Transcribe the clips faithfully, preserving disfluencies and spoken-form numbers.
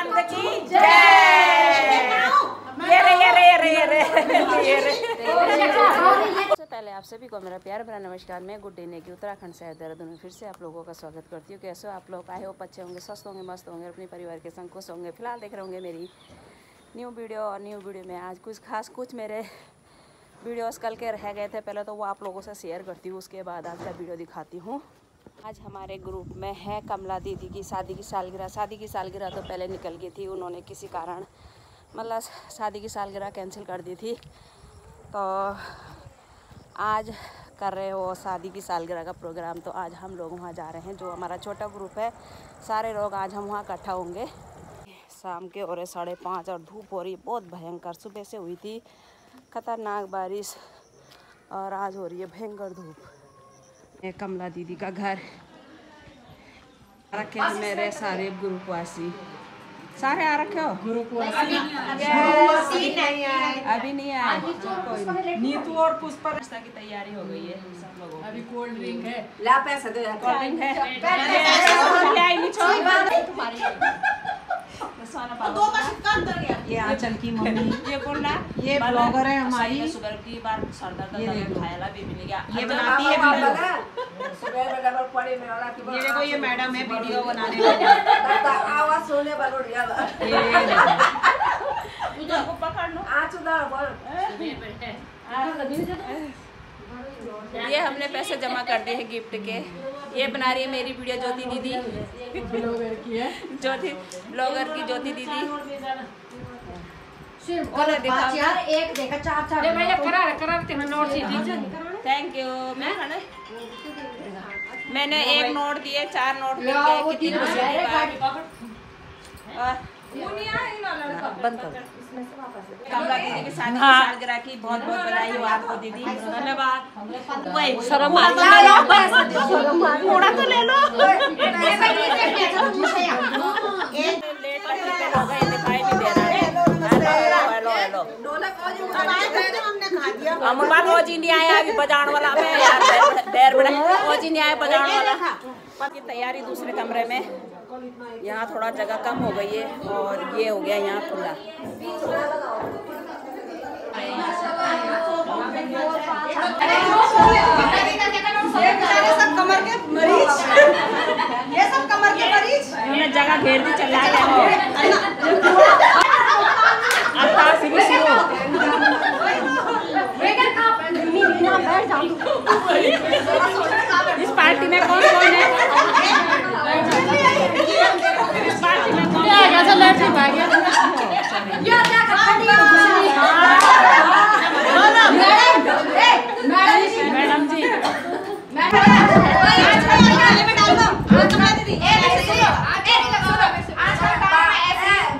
नंद की जय। ये रे ये रे ये रे ये रे ये रे। सबसे पहले आप सभी को मेरा प्यार भरा नमस्कार। मैं गुड डे नेगी उत्तराखंड से देहरादून में फिर से आप लोगों का स्वागत करती हूँ। कैसे हो आप लोग? आए हो अच्छे होंगे, स्वस्थ होंगे, मस्त होंगे, अपने परिवार के संग खुश होंगे। फिलहाल देख रहे होंगे मेरी न्यू वीडियो। और न्यू वीडियो में आज कुछ खास कुछ मेरे वीडियोस कल के रह गए थे, पहले तो वो आप लोगों से शेयर करती हूँ, उसके बाद आज का वीडियो दिखाती हूँ। आज हमारे ग्रुप में है कमला दीदी की शादी की सालगिरह। शादी की सालगिरह तो पहले निकल गई थी, उन्होंने किसी कारण मतलब शादी की सालगिरह कैंसिल कर दी थी, तो आज कर रहे हो शादी की सालगिरह का प्रोग्राम। तो आज हम लोग वहाँ जा रहे हैं, जो हमारा छोटा ग्रुप है, सारे लोग आज हम वहाँ इकट्ठा होंगे। शाम के हो रहे साढ़े पाँच और धूप हो रही है बहुत भयंकर। सुबह से हुई थी खतरनाक बारिश और आज हो रही है भयंकर धूप। ये कमला दीदी का घर रखे हैं मेरे सारे ग्रुपवासी, सारे आ रखे हो ग्रुपवासी। अभी नहीं आए, अभी नहीं आए। नीतू और पुष्पा नाश्ता की तैयारी हो गई है सब लोगों की। अभी कोल्ड ड्रिंक है, ला पैसा दे, कोल्ड ड्रिंक है। दो का सिक्का अंदर गया। ये आंचल की मम्मी, ये कौन ना, ये ब्लॉगर है हमारी। शुगर की बार सरदर्द का दवाई खाया भी मिल गया। ये बनाती है वीडियो, सुबह में डबल पड़े में वाला की। ये देखो ये मैडम है वीडियो बनाने वाली, आवाज सुनने वाला उड़िया बा। ये तुझको पकड़ लो, आ चुदा बोल। ये हमने पैसे जमा कर दिए हैं गिफ्ट के। ये बना रही है मेरी वीडियो ज्योति दीदी, ब्लॉगर की है, ज्योति ब्लॉगर की ज्योति दीदी। और देखा यार, एक देखा चार चार ले भैया करा करा ते नोट सी दी। Thank you. मैं मैंने एक नोट दिए, चार नोट दिए। कितनी खुशी है। बंद कर। कमला दीदी की शादी की सालगिरह की बहुत बहुत बधाई हो आपको दीदी, धन्यवाद। वही शर्म आ लो, थोड़ा तो ले लो। लेट हो गए, दिखाई नहीं दे रहा है। हेलो हेलो हम बात हो जी नहीं आया अभी बजाने वाला में यार, पैर बड़े हो जी नहीं आया बजाने वाला की तैयारी दूसरे कमरे में। यहाँ थोड़ा जगह कम हो गई है और ये हो गया यहाँ खुला। सब कमर के मरीज, ये सब कमर के मरीज इन्होंने जगह घेर दी। चला गया हो इस पार्टी में कौन कौन है? इस पार्टी में कौन है? ऐसा लड़की भाग गया। ये क्या करती है? मैडम मैडम जी मैडम में डाल दो। आज दीदी ए सुनो आज का काम ऐसे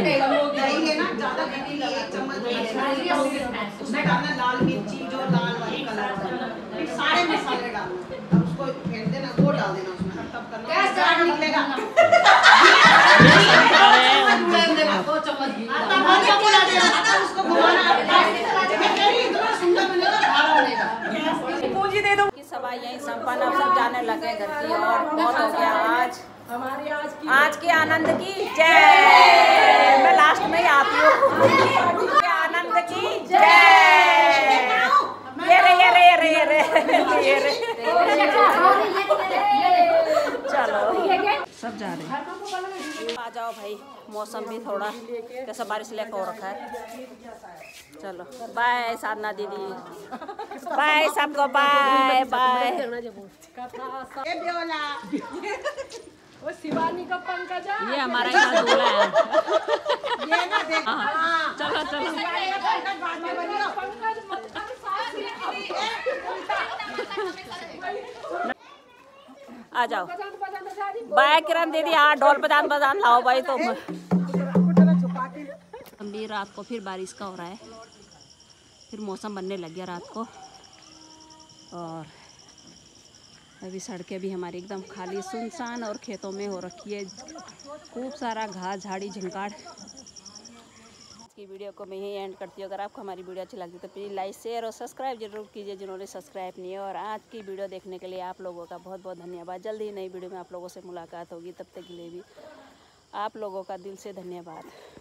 दही है ना ज्यादा घटी नहीं, एक चम्मच उसमें डालना लाल मिर्ची जो लाल वाली कलर वाली, फिर सारे मसाले डालना, अब उसको फेंट देना, वो डाल देना उसमें, तब करना गैस जान निकलेगा। दो चम्मच घी डालना, उसको घुमाना, इतना सुंदर बनेगा, भाड़ा बनेगा। पूंजी दे दो कि सभा यही संपन्न, अब सब जाने लगे घर की और बहुत हो गया आज हमारी आज की आज के आनंद की जय। मैं लास्ट में ही आती हूँ। आनंद की जय। ये रे ये रे ये रे ये रे ये रे चलो सब जा रहे हैं। आ जाओ भाई, मौसम भी थोड़ा कैसा बारिश लेकर हो रखा है। चलो बाय साधना दीदी, बाय सबको, बाय बाय। वो शिवानी का पंकजा, ये हमारा यहाँ दूल्हा है। ये ना देख, हाँ चलो चलो आ जाओ। बाय किरण दीदी, हाँ ढोल बजान बजान लाओ भाई तुम। अभी रात को फिर बारिश का हो रहा है, फिर मौसम बनने लग गया रात को, और अभी सड़कें भी हमारी एकदम खाली सुनसान और खेतों में हो रखी है, खूब सारा घास झाड़ी झंकाड़। आज की वीडियो को मैं यही एंड करती हूँ। अगर आपको हमारी वीडियो अच्छी लगती है तो प्लीज़ लाइक शेयर और सब्सक्राइब जरूर कीजिए जिन्होंने सब्सक्राइब नहीं है। और आज की वीडियो देखने के लिए आप लोगों का बहुत बहुत धन्यवाद। जल्दी ही नई वीडियो में आप लोगों से मुलाकात होगी, तब तक के लिए भी आप लोगों का दिल से धन्यवाद।